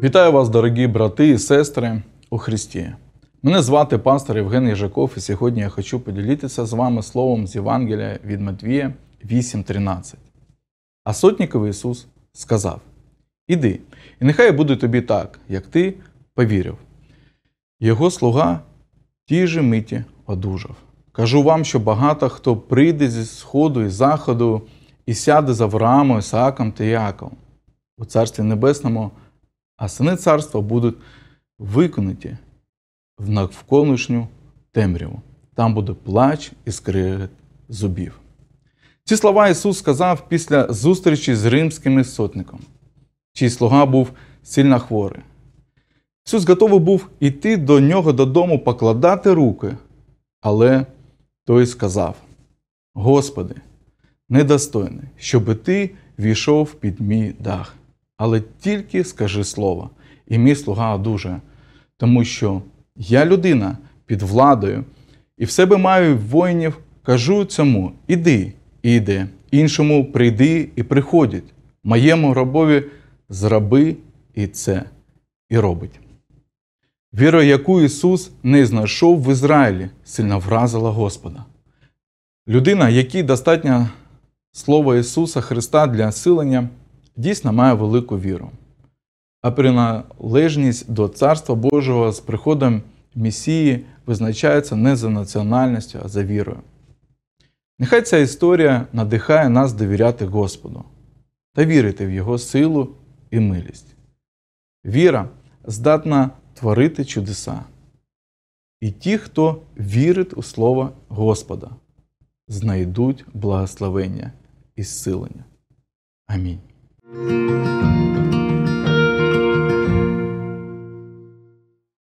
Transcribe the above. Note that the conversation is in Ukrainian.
Вітаю вас, дорогі брати і сестри у Христі. Мене звати пастор Євген Єжаков, і сьогодні я хочу поділитися з вами словом з Євангелія від Матвія 8:13. А сотниковий Ісус сказав: «Іди, і нехай буде тобі так, як ти повірив». Його слуга тій же миті одужав. Кажу вам, що багато хто прийде зі сходу і заходу і сяде з Авраамом, Ісааком та Яаковом у Царстві Небесному, а сини царства будуть викинуті в навколишню темряву. Там буде плач і скрегіт зубів. Ці слова Ісус сказав після зустрічі з римським сотником, чий слуга був сильно хворий. Ісус готовий був іти до нього додому, покладати руки, але той сказав: «Господи, недостойний, щоби ти війшов під мій дах, але тільки скажи слово, і мій слуга одужає, тому що я людина під владою, і в себе маю воїнів, кажу цьому: іди, і йде, іншому прийди, і приходить, моєму рабові зроби і це, і робить». Віра, яку Ісус не знайшов в Ізраїлі, сильно вразила Господа. Людина, якій достатньо слова Ісуса Христа для зцілення, дійсно має велику віру. А приналежність до Царства Божого з приходом Месії визначається не за національністю, а за вірою. Нехай ця історія надихає нас довіряти Господу та вірити в Його силу і милість. Віра здатна творити чудеса. І ті, хто вірить у Слово Господа, знайдуть благословення і зцілення. Амінь.